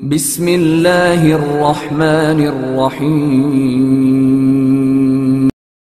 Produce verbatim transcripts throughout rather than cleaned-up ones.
بسم اللہ الرحمن الرحیم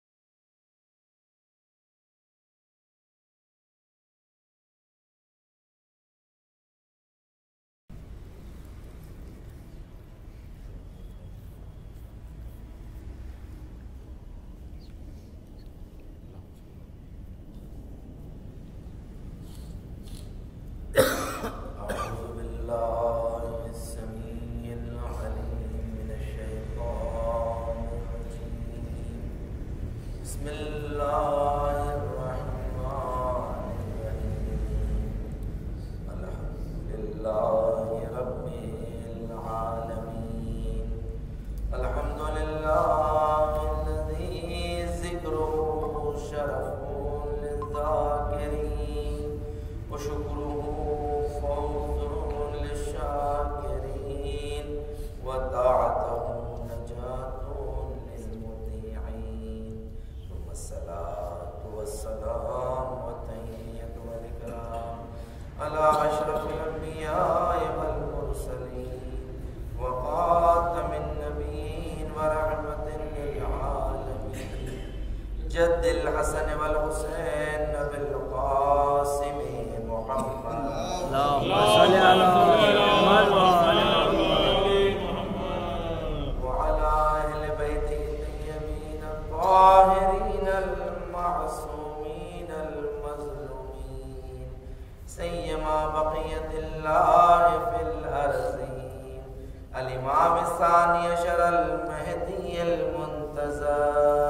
جد الحسن والحسين بالقاسم محمد اللهم صل على محمد وعلى أهل بيته الطيبين الطاهرين المعصومين المظلومين سيما بقية الله في الأرضين الإمام الثاني عشر المهدي المنتظر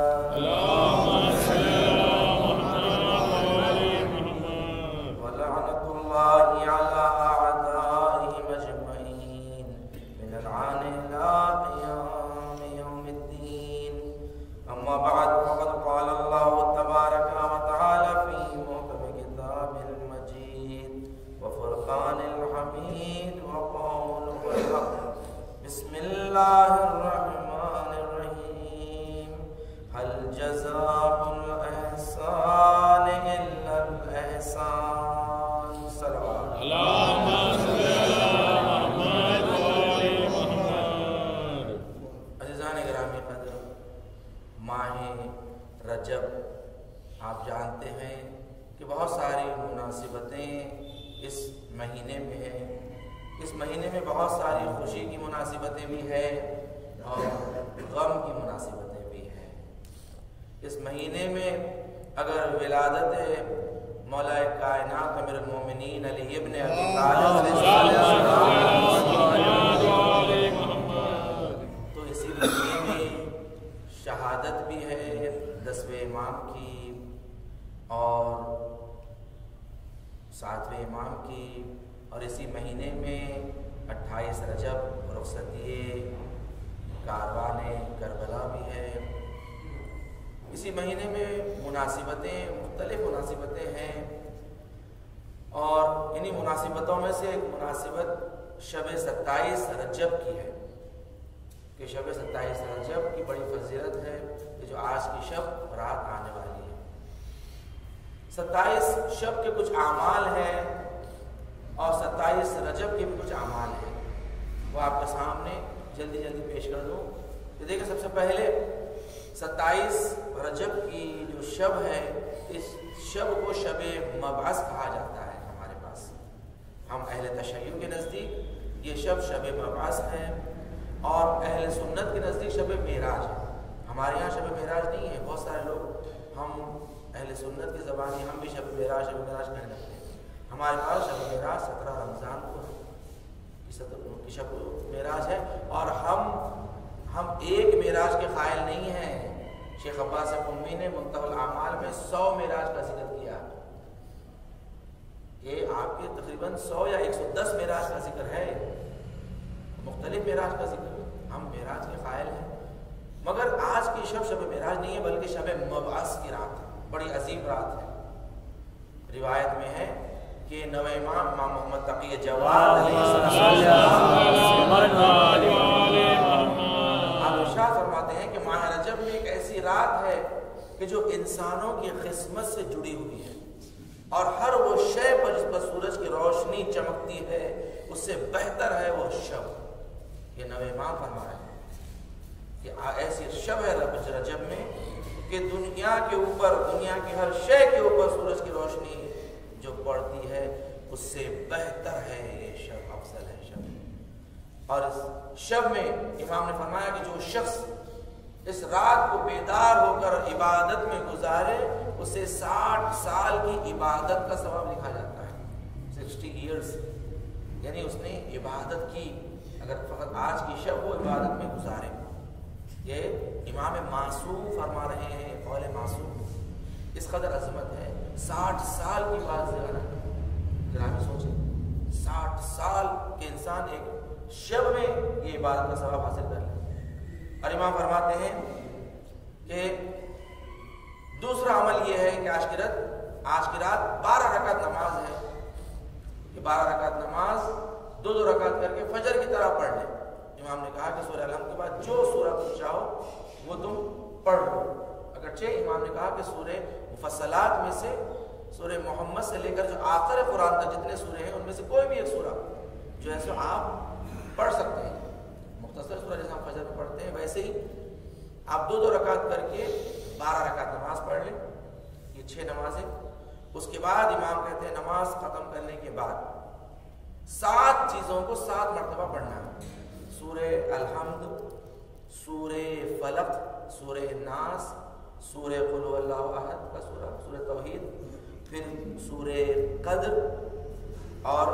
رجب آپ جانتے ہیں کہ بہت ساری مناسبتیں اس مہینے میں ہیں. اس مہینے میں بہت ساری خوشی کی مناسبتیں بھی ہیں اور غم کی مناسبتیں بھی ہیں. اس مہینے میں اگر ولادت مولا کائنات امیر المومنین علی ابن ابی طالب تو اسی مہینے میں شہادت بھی ہے دسویں امام کی اور ساتویں امام کی، اور اسی مہینے میں اٹھائیس رجب رخصتی کاروان کربلا بھی ہے. اسی مہینے میں مناسبتیں مختلف مناسبتیں ہیں اور انہی مناسبتوں میں سے ایک مناسبت شب ستائیس رجب کی ہے کہ شب ستائیس رجب کی بڑی فضیلت ہے کہ جو آج کی شب رات آنے والی ہے. ستائیس شب کے کچھ اعمال ہیں اور ستائیس رجب کے بھی کچھ اعمال ہیں، وہ آپ کے سامنے جلدی جلدی پیش کر دوں. کہ دیکھیں سب سے پہلے ستائیس رجب کی جو شب ہے اس شب کو شب مبعث کہا جاتا ہے. ہمارے پاس ہم اہل تشیع کے نزدیک یہ شب شب مبعث ہے اور اہل سنت کے نزدیک شب معراج ہے. ہمارے یہاں شب معراج نہیں ہے. بہت سارے لوگ ہم اہل سنت کی زبانی ہم بھی شب معراج شب معراج کہنے لگتے ہیں. ہمارے پاس شب معراج سترہ رمضان کو ہے کی شب معراج ہے اور ہم ہم ایک معراج کے قائل نہیں ہیں. شیخ عباس قمی نے منتهى الاعمال میں سو معراج کا ذکر کیا. یہ آپ کے تقریباً سو یا ایک سو دس معراج کا ذکر ہے، مختلف معراج کا ذکر. ہم معراج کے قائل ہیں مگر آج کی شب شب معراج نہیں ہے بلکہ شب مبعث کی رات ہے. بڑی عظیم رات ہے. روایت میں ہے کہ نوے امام امام محمد تقی جواد علیہ السلام آپ ارشاد فرماتے ہیں کہ ماہ رجب میں ایک ایسی رات ہے کہ جو انسانوں کی قسمت سے جڑی ہوئی ہے اور ہر وہ شے پر جس پر سورج کی روشنی چمکتی ہے اس سے بہتر ہے وہ شب. یہ نوے امام فرما رہے ہیں کہ ایسی شب ہے رجب میں کہ دنیا کے اوپر دنیا کی ہر شے کے اوپر سورج کی روشنی جو پڑتی ہے اس سے بہتر ہے یہ شب، افضل ہے شب۔ اور اس شب میں امام نے فرمایا کہ جو شخص اس رات کو بیدار ہو کر عبادت میں گزارے اسے ساٹھ سال کی عبادت کا ثواب لکھا جاتا ہے، سکسٹی ایئرس، یعنی اس نے عبادت کی، اگر فقط آج کی شب وہ عبادت میں گزارے۔ یہ امام معصوم فرما رہے ہیں، قول معصوم، اس قدر عظمت ہے۔ ساٹھ سال کی بات ذرا ذرا سوچیں، ساٹھ سال کے انسان ایک شب میں یہ عبادت کا ثواب حاصل کر لے۔ اور امام فرماتے ہیں کہ دوسرا عمل یہ ہے کہ آج کی رات آج کی رات بارہ رکعت نماز ہے، کہ بارہ رکعت نماز دو دو رکعت کر کے فجر کی طرح پڑھ لیں۔ امام نے کہا کہ سورہ الحمد کے بعد جو سورہ تم چاہو وہ تم پڑھ لو، اگرچہ امام نے کہا کہ سورہ مفصلات میں سے سورہ محمد سے لے کر جو آخر قرآن تک جتنے سورے ہیں ان میں سے کوئی بھی ایک سورہ جو ہے سو آپ پڑھ سکتے ہیں، مختصر سورہ جیسے ہم فجر میں پڑھتے ہیں ویسے ہی آپ دو دو رکعت کر کے بارہ رکعت نماز پڑھ لیں، یہ چھ نمازیں۔ اس کے بعد امام کہتے ہیں نماز ختم کرنے کے بعد سات چیزوں کو سات مرتبہ پڑھنا ہے، سورہ الحمد، سورہ فلق، سورہ ناس، سورہ قل هو اللہ احد کا سورہ، سورہ توحید، پھر سورہ قدر اور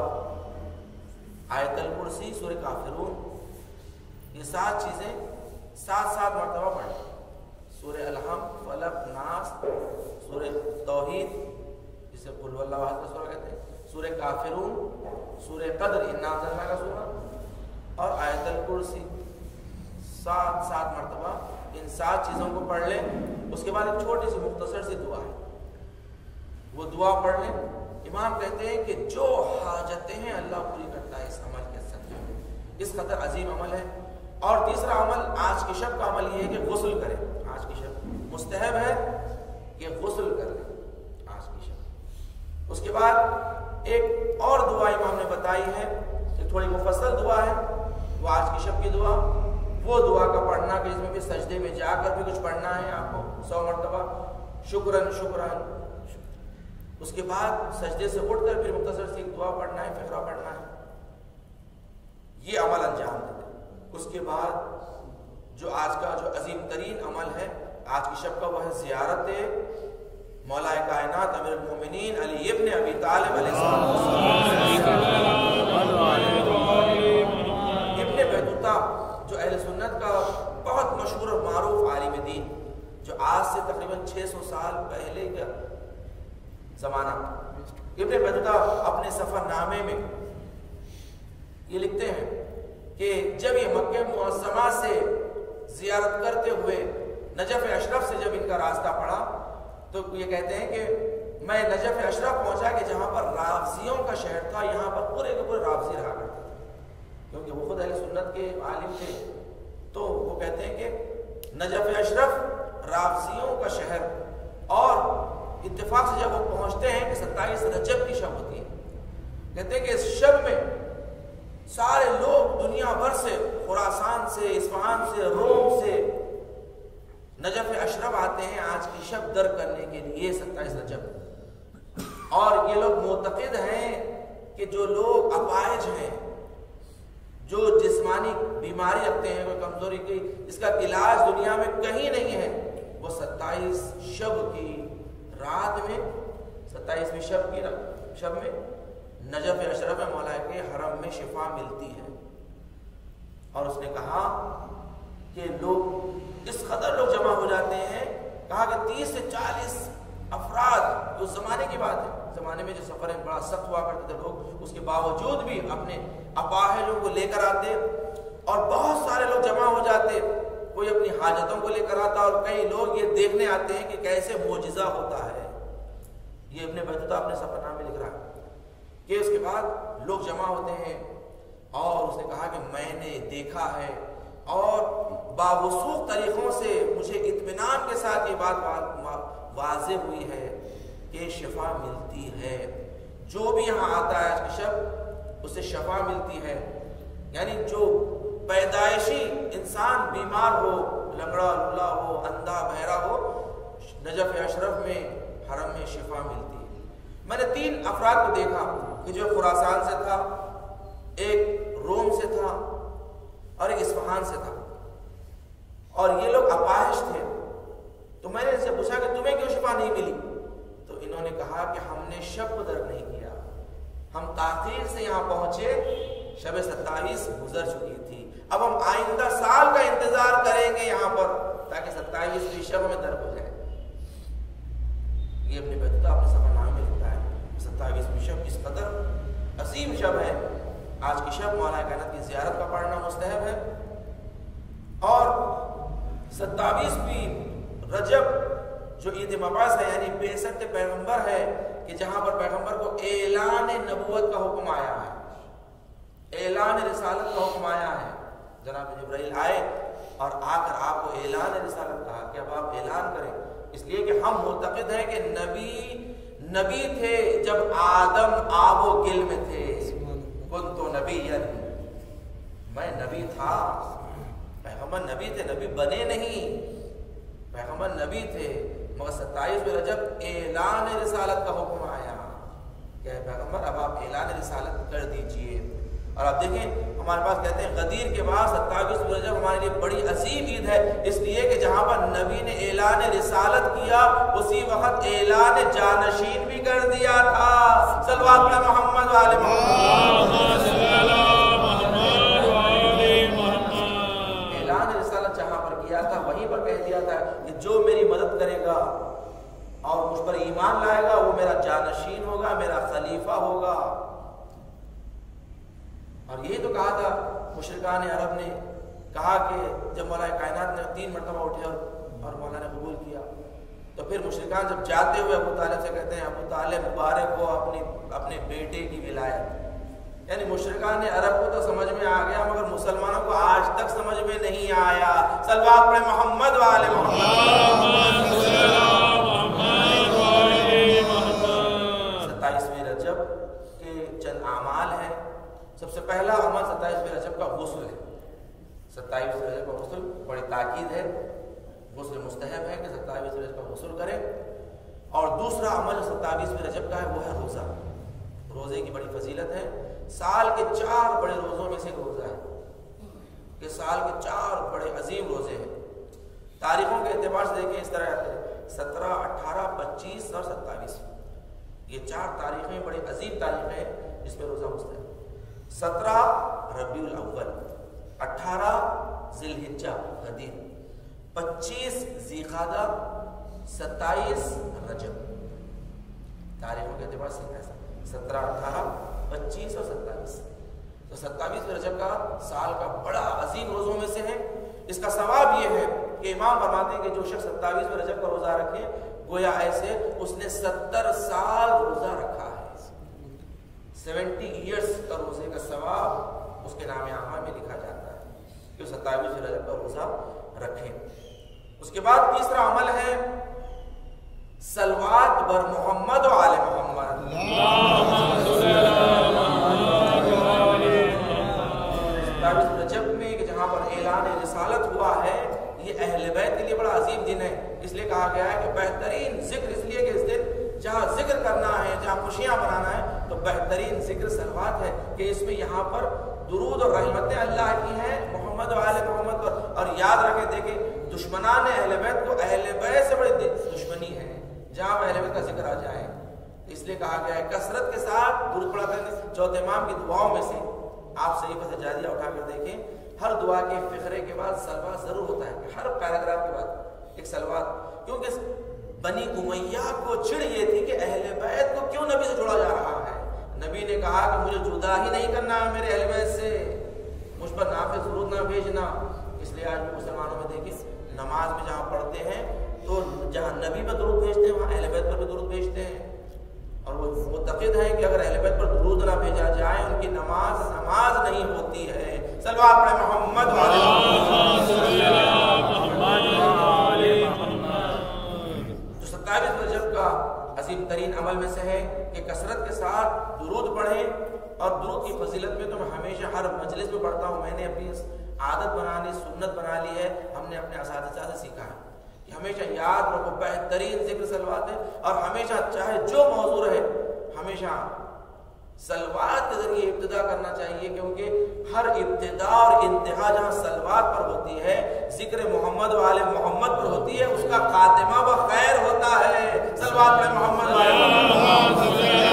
آیت الکرسی، سورہ کافرون، یہ سات چیزیں سات سات مرتبہ پڑھیں، سورہ الحمد، فلق، ناس، سورہ توحید جسے قل هو اللہ احد کا سورہ کہتے ہیں، سورہ کافرون، سورہ قدر انا انزلنا کا سورہ اور آیت الکرسی، سات سات مرتبہ ان سات چیزوں کو پڑھ لیں۔ اس کے بعد ایک چھوٹی سی مختصر سی دعا ہے، وہ دعا پڑھ لیں۔ امام کہتے ہیں کہ جو حاجتیں ہیں اللہ پوری کرتا ہے اس عمل کے ساتھ، اس قدر عظیم عمل ہے۔ اور تیسرا عمل آج کی شب کا عمل یہ ہے کہ غسل کریں، آج کی شب مستحب ہے کہ غسل کر لیں آج کی شب۔ اس کے بعد ایک اور دعا امام نے بتائی ہے، ایک تھوڑی مفصل دعا ہے، وہ آج کی شب کی دعا، وہ دعا کا پڑھنا کہ اس میں بھی سجدے میں جا کر بھی کچھ پڑھنا ہے آپ کو سو مرتبہ، شکرن شکرن۔ اس کے بعد سجدے سے اٹھ کر پھر مختصر سی ایک دعا پڑھنا ہے، فقرہ پڑھنا ہے، یہ عمل انجام دیتے۔ اس کے بعد جو آج کا جو عظیم ترین عمل ہے آج کی شب کا، وہ ہے زیارت مولا کائنات امیر المومنین علی ابن ابی طالب علیہ السلام، ابن بیتوتا، جو اہل سنت کا بہت مشہور اور معروف عالم دین، جو آج سے تقریباً چھ سو سال پہلے کا زمانہ۔ ابن بیتوتا اپنے سفر نامے میں یہ لکھتے ہیں کہ جب یہ مکہ معظمہ سے زیارت کرتے ہوئے نجف اشرف سے جب ان کا راستہ پڑا تو یہ کہتے ہیں کہ میں نجف اشرف پہنچا کہ جہاں پر رافضیوں کا شہر تھا، یہاں پر پورے کے پورے رافضی رہا کرتے تھے، کیونکہ وہ خود اہل سنت کے عالم تھے، تو وہ کہتے ہیں کہ نجف اشرف رافضیوں کا شہر، اور اتفاق سے جب وہ پہنچتے ہیں کہ ستائیس رجب کی شب ہوتی ہے، کہتے ہیں کہ اس شب میں سارے لوگ دنیا بھر سے، خراسان سے، اصفہان سے، روم سے نجف اشرف آتے ہیں آج کی شب در کرنے کے لیے ستائیس رجب۔ اور یہ لوگ معتقد ہیں کہ جو لوگ اپاہج ہیں، جو جسمانی بیماری رکھتے ہیں، کوئی کمزوری کی، اس کا علاج دنیا میں کہیں نہیں ہے، وہ ستائیس شب کی رات میں، ستائیسویں شب کی شب میں نجف اشرف مولا کے حرم میں شفا ملتی ہے۔ اور اس نے کہا کہ لوگ اس قدر لوگ جمع ہو جاتے ہیں، کہا کہ تیس سے چالیس افراد، اس زمانے کی بات ہے، زمانے میں جو سفر بڑا سخت ہوا کرتے تھے لوگ، اس کے باوجود بھی اپنے اپاہجوں کو لے کر آتے اور بہت سارے لوگ جمع ہو جاتے، کوئی اپنی حاجتوں کو لے کر آتا، اور کئی لوگ یہ دیکھنے آتے ہیں کہ کیسے معجزہ ہوتا ہے۔ یہ ابن بیتوتا اپنے سفر نامے میں لکھ رہا ہے کہ اس کے بعد لوگ جمع ہوتے ہیں، اور اس نے کہا کہ میں نے دیکھا ہے اور باوثوق طریقوں سے مجھے اطمینان کے ساتھ یہ بات واضح ہوئی ہے کہ شفا ملتی ہے، جو بھی یہاں آتا ہے آج کی شب اسے شفا ملتی ہے۔ یعنی جو پیدائشی انسان بیمار ہو، لنگڑا لولا ہو، اندھا بہرا ہو، نجف اشرف میں حرم میں شفا ملتی ہے۔ میں نے تین افراد کو دیکھا کہ جو خراسان سے تھا، ایک روم سے تھا اور ایک اصفہان سے تھا، اور یہ لوگ اپاہج تھے۔ تو میں نے ان سے پوچھا کہ تمہیں کیوں شفا نہیں ملی؟ تو انہوں نے کہا کہ ہم نے شب کو درک نہیں کیا، ہم تاخیر سے یہاں پہنچے، شب ستائیس گزر چکی تھی، اب ہم آئندہ سال کا انتظار کریں گے یہاں پر تاکہ ستائیسویں شب ہمیں درک ہو جائے۔ یہ اپنے بیتوتا اپنے سفر نامے میں لکھتا ہے ستائیسویں شب اس قدر عظیم شب ہے۔ آج کی شب مولا کائنات کی زیارت کا پڑھنا مستحب ہے، اور ستائیسویں رجب جو عید مبعث ہے یعنی بعثت پیغمبر ہے، کہ جہاں پر پیغمبر کو اعلان نبوت کا حکم آیا ہے، اعلان رسالت کا حکم آیا ہے۔ جناب جبرائیل آئے اور آ کر آپ کو اعلان رسالت کہا کہ اب آپ اعلان کریں، اس لیے کہ ہم معتقد ہیں کہ نبی نبی تھے جب آدم آب و گل میں تھے، کن تو نبی میں نبی تھا، پیغمبر نبی تھے، نبی بنے نہیں، پیغمبر نبی تھے، مگر ستائیسویں رجب اعلان رسالت کا حکم آیا کہ پیغمبر اب آپ اعلان رسالت کر دیجئے۔ اور آپ دیکھیں ہمارے پاس کہتے ہیں غدیر کے بعد ستائیسویں رجب ہمارے لیے بڑی عظیم عید ہے، اس لیے کہ جہاں پر نبی نے اعلان رسالت کیا اسی وقت اعلان جانشین بھی کر دیا تھا۔ صلوات علی محمد وآل محمد۔ اعلان رسالت جہاں پر کیا تھا وہیں پر کہہ دیا تھا کہ جو میری مدد کرے گا اور مجھ پر ایمان لائے گا وہ میرا جانشین ہوگا، میرا خلیفہ ہوگا۔ اور یہی تو کہا تھا مشرکان عرب نے، کہا کہ جب مولا کائنات نے تین مرتبہ اٹھے اور اور مولا نے قبول کیا، تو پھر مشرکان جب جاتے ہوئے ابو طالب سے کہتے ہیں ابو طالب مبارک ہو اپنی اپنے بیٹے کی ولایت۔ یعنی مشرکان عرب کو تو سمجھ میں آ گیا مگر مسلمانوں کو آج تک سمجھ میں نہیں آیا۔ صلوات پڑھیں محمد وآل محمد۔ ستائیسویں رجب کے چند اعمال ہیں۔ سب سے پہلا عمل ستائیسویں رجب کا غسل ہے۔ ستائیسویں رجب کا غسل بڑی تاکید ہے، غسل مستحب ہے کہ ستائیسویں رجب کا غسل کریں۔ اور دوسرا عمل جو ستائیسویں رجب کا ہے وہ ہے روزہ۔ روزے کی بڑی فضیلت ہے، سال کے چار بڑے روزوں میں سے ایک روزہ ہے کہ سال کے چار بڑے عظیم روزے ہیں۔ تاریخوں کے اعتبار سے دیکھیں اس طرح آتے ہیں سترہ، اٹھارہ، پچیس اور ستائیس، یہ چار تاریخیں بڑی عظیم تاریخیں ہیں جس میں روزہ مستحب۔ سترہ ربیع الاول، اٹھارہ ذی الحجہ غدیر، پچیس ذی قعدہ، ستائیس رجب۔ تاریخوں کے اعتبار سے ایسا سترہ، اٹھارہ، پچیس اور ستائیس۔ تو ستائیس رجب کا سال کا بڑا عظیم روزوں میں سے ہے۔ اس کا ثواب یہ ہے کہ امام فرماتے ہیں کہ جو شخص ستائیس رجب کا روزہ رکھے گویا ایسے اس نے ستر سال روزہ رکھا ہے، سیونٹی ایئرس کا روزے کا ثواب اس کے نام اعمال میں لکھا جاتا ہے کہ ستائیس رجب کا روزہ رکھیں۔ اس کے بعد تیسرا عمل ہے صلوات بر محمد و آل محمد۔ ستائیس رجب میں کہ جہاں پر اعلان رسالت ہوا ہے یہ اہل بیت کے لیے بڑا عظیم دن ہے، اس لیے کہا گیا ہے کہ بہترین ذکر، اس لیے کہ اس دن جہاں ذکر کرنا ہے، جہاں خوشیاں منانا ہے تو بہترین ذکر صلوات ہے کہ اس میں یہاں پر درود اور رحمتیں اللہ کی ہیں محمد و آل محمد پر۔ اور یاد رکھیں دیکھیں دشمنان اہل بیت کو اہل بیت سے بڑی دشمنی ہے جہاں پر اہل بیت کا ذکر آ جائے، اس لیے کہا گیا ہے کثرت کے ساتھ درود پڑھا کریں۔ چوتھے امام کی دعاؤں میں سے آپ صحیفہ سجادیہ اٹھا کر دیکھیں، ہر دعا کے فقرے کے بعد صلوات ضرور ہوتا ہے، ہر پیراگراف کے بعد ایک صلوات، کیونکہ بنی امیہ کو چڑ یہ تھی کہ اہل بیت کو کیوں نبی سے جوڑا جا رہا ہے۔ نبی نے کہا کہ مجھے جدا ہی نہیں کرنا ہے میرے اہل بیت سے، مجھ پر نافذ ضرور نہ بھیجنا۔ اس لیے آج بھی مسلمانوں میں دیکھیں نماز میں جہاں پڑھتے ہیں تو جہاں نبی پر درود بھیجتے ہیں وہاں اہل بیت پر بھی درود بھیجتے ہیں، اور وہ معتقد ہیں کہ اگر اہل بیت پر درود نہ بھیجا جائے ان کی نماز نماز نہیں ہوتی ہے۔ صلوات پڑھیں محمد وعلی محمد۔ جو ستائیس رجب کا عظیم ترین عمل میں سے ہے کہ کثرت کے ساتھ درود پڑھیں، اور درود کی فضیلت میں تو میں ہمیشہ ہر مجلس میں پڑھتا ہوں۔ میں نے اپنی عادت بنا لی، سنت بنا لی ہے، ہم نے اپنے اساتذہ سے سیکھا ہے کہ ہمیشہ یاد رکھو بہترین ذکر صلوات ہے، اور ہمیشہ چاہے جو موضوع رہے ہمیشہ صلوات کے ذریعے ابتدا کرنا چاہیے، کیونکہ ہر ابتدا اور انتہا جہاں صلوات پر ہوتی ہے، ذکر محمد و آل محمد پر ہوتی ہے، اس کا خاتمہ و خیر ہوتا ہے۔ صلوات پر محمد و آل محمد۔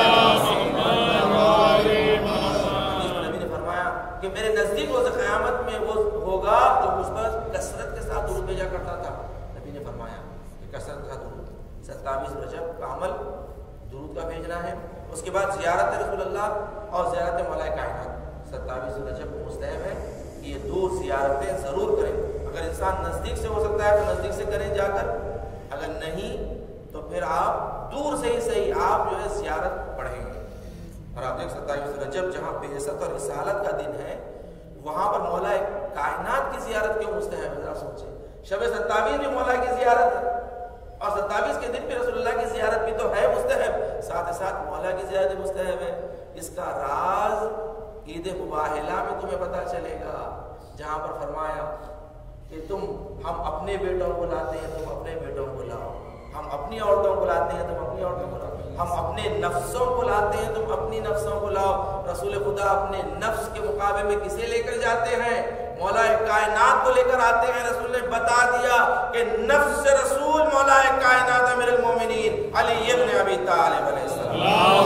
نبی نے فرمایا کہ میرے نزدیک روز قیامت میں وہ ہوگا جو مجھ پر کثرت کے ساتھ درود بھیجا کرتا تھا۔ نبی نے فرمایا کہ کثرت کا درود، ستائیس رجب کا عمل درود کا بھیجنا ہے۔ اس کے بعد زیارت رسول اللہ اور زیارت مولا کائنات، ستائیس رجب کو مستحب ہے کہ یہ دو زیارتیں ضرور کریں۔ اگر انسان نزدیک سے ہو سکتا ہے تو نزدیک سے کریں جا کر، اگر نہیں تو پھر آپ دور سے ہی صحیح آپ جو ہے زیارت پڑھیں گے۔ اور آپ دیکھ ستائیس رجب جہاں بعثت اور رسالت کا دن ہے، وہاں پر مولا کائنات کی زیارت کیوں مستحب ہے؟ ذرا سوچیں، شب ستائیس بھی مولا کی زیارت ہے، اور ستائیس کے دن پہ رسول اللہ کی زیارت بھی تو ہے مستحب، ساتھ ساتھ مولا کی زیارت مستحب ہے۔ اس کا راز عید مباہلہ میں تمہیں پتہ چلے گا، جہاں پر فرمایا کہ تم ہم اپنے بیٹوں کو لاتے ہیں تم اپنے بیٹوں کو لاؤ، ہم اپنی عورتوں کو لاتے ہیں تم اپنی عورتوں کو لاؤ، ہم اپنے نفسوں کو لاتے ہیں تم اپنی نفسوں کو لاؤ۔ رسول خدا اپنے نفس کے مقابلے میں کسے لے کر جاتے ہیں؟ مولا کائنات کو لے کر آتے ہیں۔ رسول نے بتا دیا کہ نفس رسول مولا کائنات امیر المومنین علی ابن ابی طالب علیہ السلام۔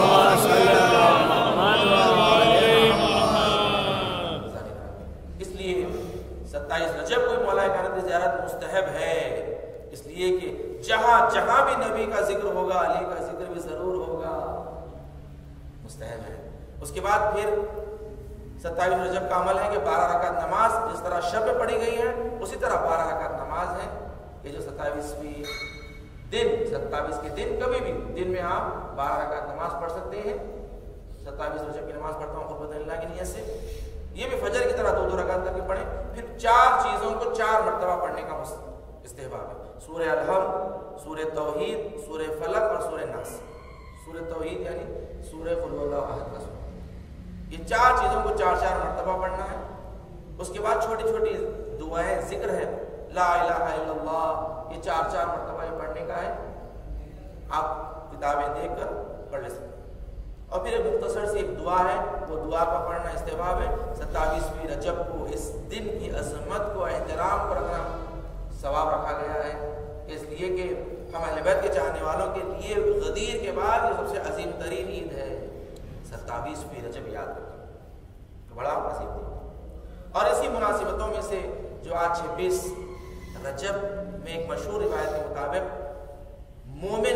اس لیے ستائیس رجب کو مولا کائنات کی زیارت مستحب ہے، اس لیے کہ جہاں جہاں بھی نبی کا ذکر ہوگا علی کا ذکر بھی ضرور ہوگا، مستحب ہے۔ اس کے بعد پھر ستائیس رجب کا عمل ہے کہ بارہ رکعت نماز جس طرح شب میں پڑھی گئی ہے اسی طرح بارہ رکعت نماز ہے کہ جو ستائیسویں دن ستائیس کے دن کبھی بھی دن میں آپ بارہ رکعت نماز پڑھ سکتے ہیں۔ ستائیس رجب کی نماز پڑھتا ہوں قربت اللہ کی نیت سے، یہ بھی فجر کی طرح دو دو رکعت کر کے پڑھیں۔ پھر چار چیزوں کو چار مرتبہ پڑھنے کا استحباب ہے، سورہ الحمد، سورہ توحید، سورہ فلق اور سورہ ناس۔ سورہ توحید یعنی سورہ قل ہو اللہ احد کا سورہ، یہ چار چیزوں کو چار چار مرتبہ پڑھنا ہے۔ اس کے بعد چھوٹی چھوٹی دعائیں ذکر ہے، لا الہ الا اللہ، یہ چار چار مرتبہ یہ پڑھنے کا ہے، آپ کتابیں دیکھ کر پڑھ لے سکتے ہیں۔ اور پھر ایک مختصر سی ایک دعا ہے، وہ دعا کا پڑھنا استحباب ہے۔ ستائیسویں رجب کو اس دن کی عظمت کو احترام کو رکھنا ثواب رکھا گیا ہے، اس لیے کہ ہم اہل بیت کے چاہنے والوں کے لیے غدیر کے بعد یہ سب سے عظیم ترین عید ہے۔ ستائیسویں رجب یاد رکھیں، بڑا عظیم دن۔ اور اسی مناسبتوں میں سے جو آج چھبیس رجب میں ایک مشہور روایت کے مطابق مومن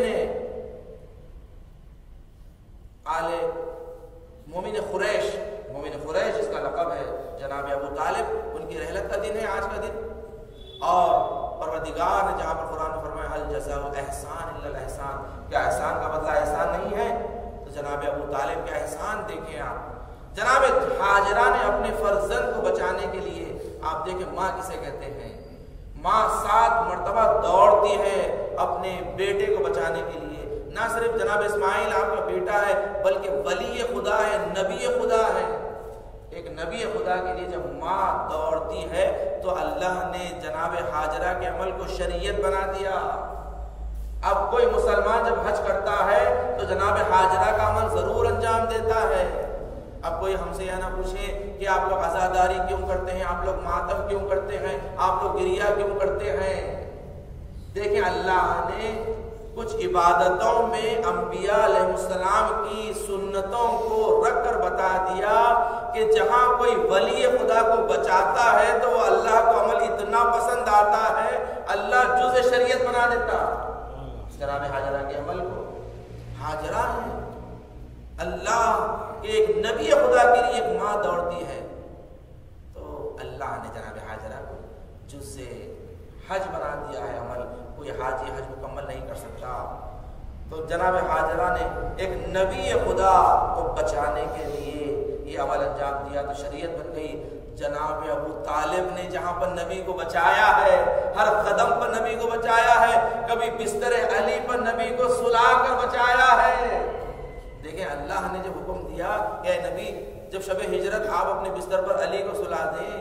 آل مومن قریش مومن قریش جس کا لقب ہے جناب ابو طالب، ان کی رحلت کا دن ہے آج کا دن۔ اور پروردگار نے جہاں پر قرآن میں فرمایا الجزاء احسان الا الاحسان، کیا احسان کا بدلہ احسان نہیں ہے؟ تو جناب ابو طالب کا احسان دیکھیں آپ، جناب ہاجرہ نے اپنے فرزند کو بچانے کے لیے، آپ دیکھیں ماں کسے کہتے ہیں، ماں سات مرتبہ دوڑتی ہے اپنے بیٹے کو بچانے کے لیے۔ نہ صرف جناب اسماعیل آپ کا بیٹا ہے بلکہ ولی خدا ہے، نبی خدا ہے۔ ایک نبی خدا کے لیے جب ماں دوڑتی ہے تو اللہ نے جناب ہاجرہ کے عمل کو شریعت بنا دیا۔ اب کوئی مسلمان جب حج کرتا ہے تو جناب ہاجرہ کا عمل ضرور انجام دیتا ہے۔ اب کوئی ہم سے یہ نہ پوچھے کہ آپ لوگ عزاداری کیوں کرتے ہیں، آپ لوگ ماتم کیوں کرتے ہیں، آپ لوگ گریہ کیوں کرتے ہیں۔ دیکھیں اللہ نے کچھ عبادتوں میں انبیاء علیہ السلام کی سنتوں کو رکھ کر بتا دیا کہ جہاں کوئی ولی خدا کو بچاتا ہے تو وہ اللہ کو عمل اتنا پسند آتا ہے اللہ جز شریعت بنا دیتا۔ جناب ہاجرہ کے عمل کو، ہاجرہ ہے اللہ کے ایک نبی خدا کے لیے ایک ماں دوڑتی ہے تو اللہ نے جناب ہاجرہ کو جز سے حج بنا دیا ہے عمل، کوئی حاجی حج مکمل نہیں کر سکتا۔ تو جناب ہاجرہ نے ایک نبی خدا کو بچانے کے لیے یہ عمل انجام دیا تو شریعت بن گئی۔ جناب ابو طالب نے جہاں پر نبی کو بچایا ہے، ہر قدم پر نبی کو بچایا ہے، کبھی بستر علی پر نبی کو سلا کر بچایا ہے۔ دیکھیں اللہ نے جب حکم دیا کہ اے نبی جب شب ہجرت آپ اپنے بستر پر علی کو سلا دیں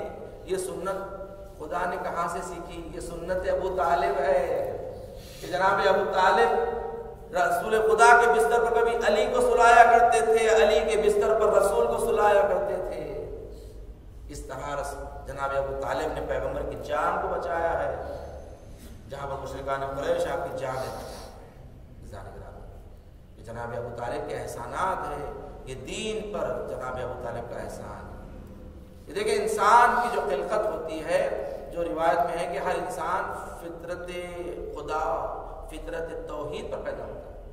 یہ سنت خدا نے کہاں سے سیکھی؟ یہ سنت ابو طالب ہے کہ جناب ابو طالب رسول خدا کے بستر پر کبھی علی کو سلایا کرتے تھے، علی کے بستر پر رسول کو سلایا کرتے تھے۔ اس طرح جناب ابو طالب نے پیغمبر کی جان کو بچایا ہے، جہاں پر مشرکان قریش آپ کی جان ہے۔ جناب ابو طالب کے احسانات ہیں، یہ دین پر جناب ابو طالب کا احسان ہے۔ یہ دیکھیں انسان کی جو خلقت ہوتی ہے، جو روایت میں ہے کہ ہر انسان فطرت خدا، فطرت توحید پر پیدا ہوتا ہے۔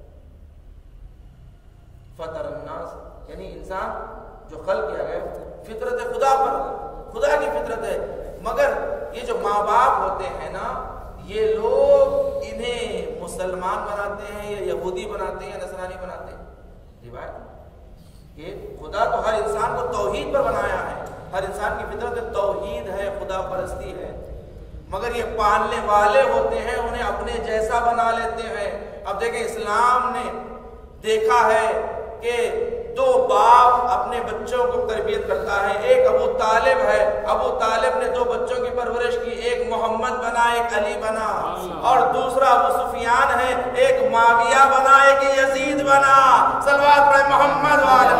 فطر الناس یعنی انسان جو خلق کیا گیا فطرت خدا پر، خدا کی فطرت ہے۔ مگر یہ جو ماں باپ ہوتے ہیں نا، یہ لوگ انہیں مسلمان بناتے ہیں یا یہودی بناتے ہیں یا نصرانی بناتے ہیں۔ روایت کہ خدا تو ہر انسان کو توحید پر بنایا ہے، ہر انسان کی فطرت توحید ہے، خدا پرستی ہے، مگر یہ پالنے والے ہوتے ہیں انہیں اپنے جیسا بنا لیتے ہیں۔ اب دیکھیں اسلام نے دیکھا ہے کہ دو باپ اپنے بچوں کو تربیت کرتا ہے، ایک ابو طالب ہے، ابو طالب نے دو بچوں کی پرورش کی، ایک محمد بنا ایک علی بنا، اور دوسرا ابو سفیان ہے، ایک معاویہ بنا ایک یزید بنا۔ صلوات پڑھیں محمد والے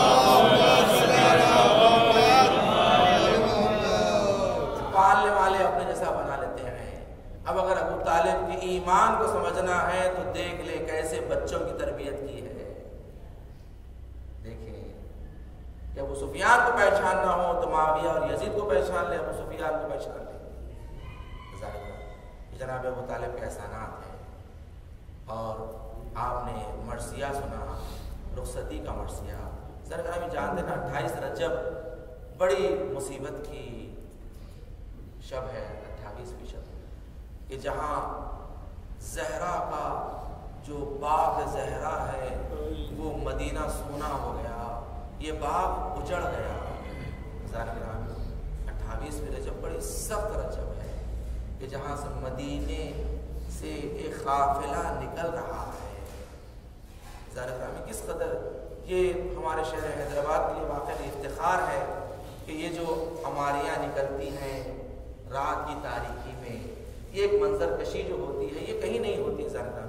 پالنے والے اپنے جیسا بنا لیتے ہیں۔ اب اگر ابو طالب کے ایمان کو سمجھنا ہے تو دیکھ لے کیسے بچوں کی تربیت کی ہے۔ کہ ابو سفیان کو پہچاننا ہو تو معاویہ اور یزید کو پہچان لے، ابو سفیان کو پہچان لے۔ یہ جناب ابو طالب کے احسانات ہیں۔ اور آپ نے مرثیہ سنا، رخصتی کا مرثیہ۔ ذرا بھی جانتے نا اٹھائیس رجب بڑی مصیبت کی شب ہے، اٹھائیسویں شب، کہ جہاں زہرا کا جو باغ زہرا ہے وہ مدینہ سونا ہو گیا، یہ باغ اجڑ گیا۔ اٹھائیسویں رجب بڑی سخت رجب ہے کہ جہاں سے مدینے سے ایک قافلہ نکل رہا ہے۔ ذرا کس قدر یہ ہمارے شہر حیدرآباد کے لیے واقعی افتخار ہے کہ یہ جو ہماریاں نکلتی ہیں رات کی تاریکی میں، یہ ایک منظر کشی جو ہوتی ہے یہ کہیں نہیں ہوتی۔ ذرا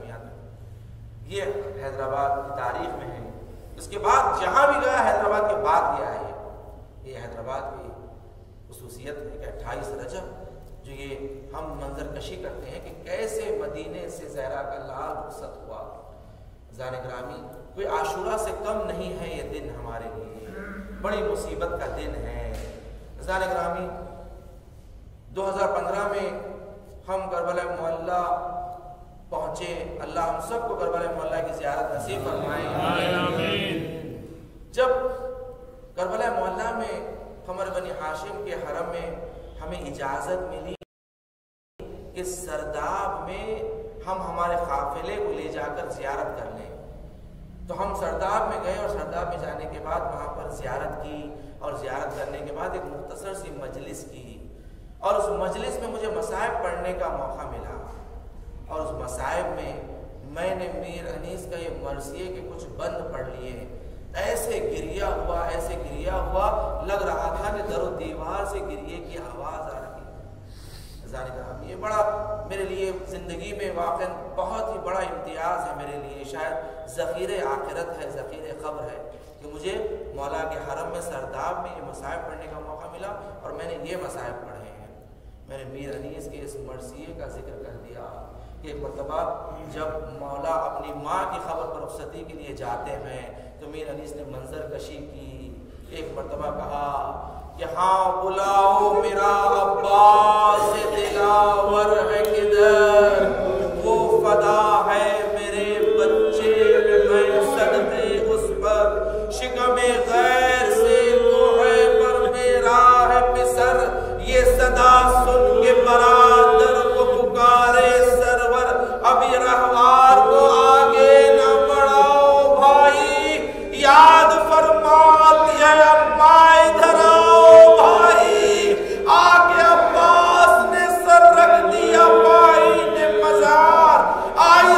یہ حیدرآباد کی تاریخ میں ہے۔ اس کے بعد جہاں بھی گیا حیدرآباد کے بعد گیا ہے۔ یہ حیدرآباد کی خصوصیت ہے کہ اٹھائیس رجب جو یہ ہم منظر کشی کرتے ہیں کہ کیسے مدینے سے زہرا کا لال رخصت ہوا۔ زان گرامی کوئی عاشورہ سے کم نہیں ہے یہ دن ہمارے لیے، بڑی مصیبت کا دن ہے۔ زان گرامی دو ہزار پندرہ میں ہم کربلا معلیٰ پہنچے، اللہ ہم سب کو کربلا معلیٰ کی زیارت نصیب فرمائے۔ جب کربلا معلیٰ میں قمر بنی ہاشم کے حرم میں ہمیں اجازت ملی کہ سرداب میں ہم ہمارے قافلے کو لے جا کر زیارت کر لیں، تو ہم سرداب میں گئے اور سرداب میں جانے کے بعد وہاں پر زیارت کی، اور زیارت کرنے کے بعد ایک مختصر سی مجلس کی، اور اس مجلس میں مجھے مصائب پڑھنے کا موقع ملا، اور اس مصائب میں میں نے میر انیس کا یہ مرثیے کے کچھ بند پڑھ لیے۔ ایسے گریا ہوا ایسے گریا ہوا لگ رہا تھا کہ در و دیوار سے گریے کی آواز آ رہی ہے۔ یہ بڑا میرے لیے زندگی میں واقع بہت ہی بڑا امتیاز ہے میرے لیے، شاید ذخیر آخرت ہے، ذخیر قبر ہے کہ مجھے مولا کے حرم میں سرداب میں یہ مصائب پڑھنے کا موقع ملا، اور میں نے یہ مصائب پڑھے ہیں۔ میں نے میر انیس کے اس مرثیے کا ذکر کر دیا کہ ایک مرتبہ جب مولا اپنی ماں کی خبر پر رخصتی کے لیے جاتے ہیں تو میر انیس نے منظر کشی کی۔ ایک مرتبہ کہا کہ ہاں بلاؤ میرا عباس دلاور ہے کدھر، وہ فدا ہے میرے بچے میں صدقے اس پر، شکم غیر سے تو ہے پر میرا ہے پسر، یہ صدا سن کے برادر کو پکارے سرور، ابھی رہوار کو آگے نہ بڑھاؤ بھائی، یاد فرمات ہے اما ادھر آؤ بھائی، آگے عباس نے سر رکھ دیا بھائی نے مزار، آئی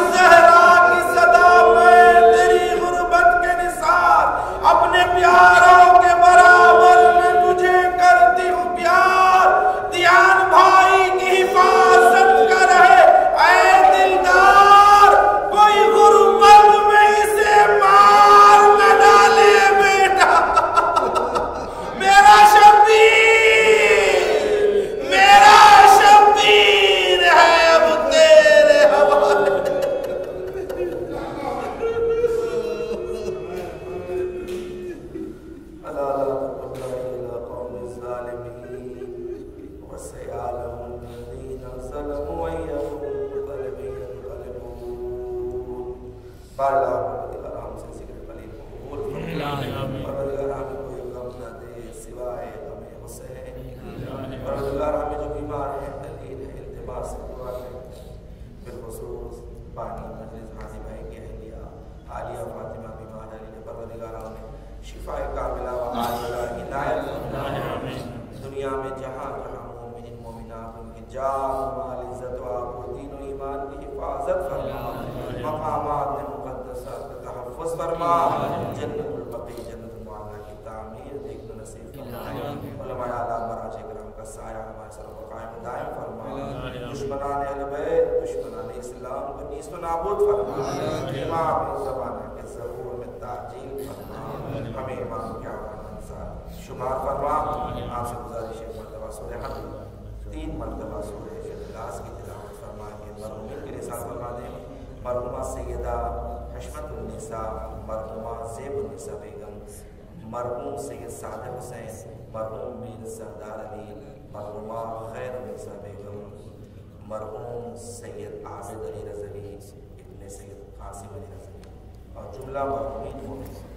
فرما, جنت البقیع جنت المعلی کی تعمیر دیکھ تو نصیب فرما, علماء اعلیٰ مراجع کرام کا سایہ ہمارے سر پر قائم دائم فرما, دشمنان اہل بیت دشمنان اسلام کو نیست و نابود فرما, امام زمانہ کے ظہور میں تعجیل فرما, ہمیں امام کے آوان انصار شمار فرما. آپ سے گزارش ہے مرتبہ سورہ حمد تین مرتبہ سورہ اخلاص کی تلاوت فرما کے مرحومین کے لیے ساتھ فرما دیں. مرحومہ سیدہ حشمت النساء, مرحومہ زیب النساء بیگم, مرحوم سید صادق حسین, مرحوم میر سردار علی, مرحومہ خیر النساء بیگم, مرحوم سید عابد علی رضوی ابن سید قاسم علی رضوی اور جملہ مرحومین کو